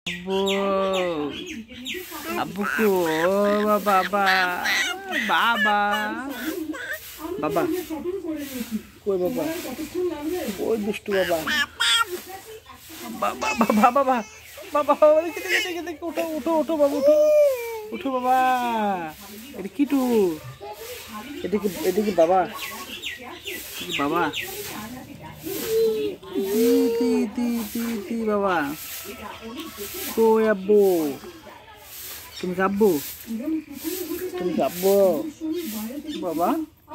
আব্বু আব্বু কো বাবা বাবা বাবা কই বাবা ওই দুষ্টু বাবা বাবা বাবা বাবা বাবা উঠো উঠো উঠো বাবা উঠো উঠো বাবা এটা কিটু এটা কি বাবা বাবা দি বাবা কই আব্বু তুমি কাব্বু বাবা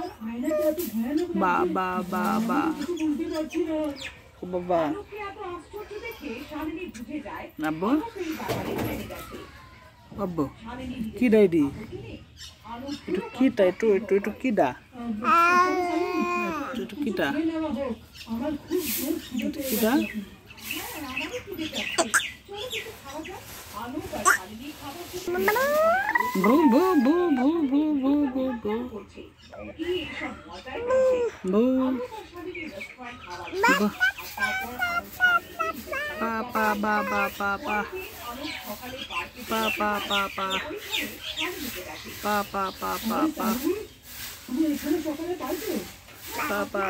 বাবা বাবা বাবা আব্বু আব্বু কি ডাইডি একটু কিটা একটু কিডা একটু কিটা কিটা ভু ভু ভু ভু ভু ভু ভু ভু ভু papa papa papa papa papa papa papa papa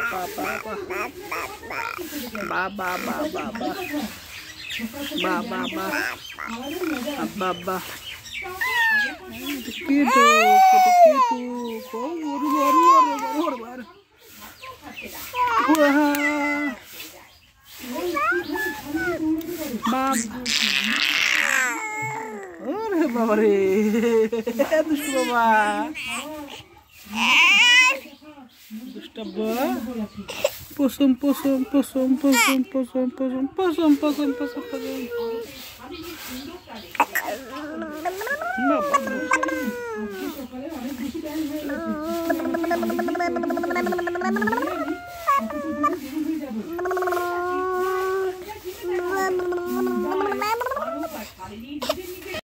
baba gitu baru wah বাবা রে দুষ্ট বাবা পশম পশম পশম পশম পশম পশম পশম পশম পশম পশম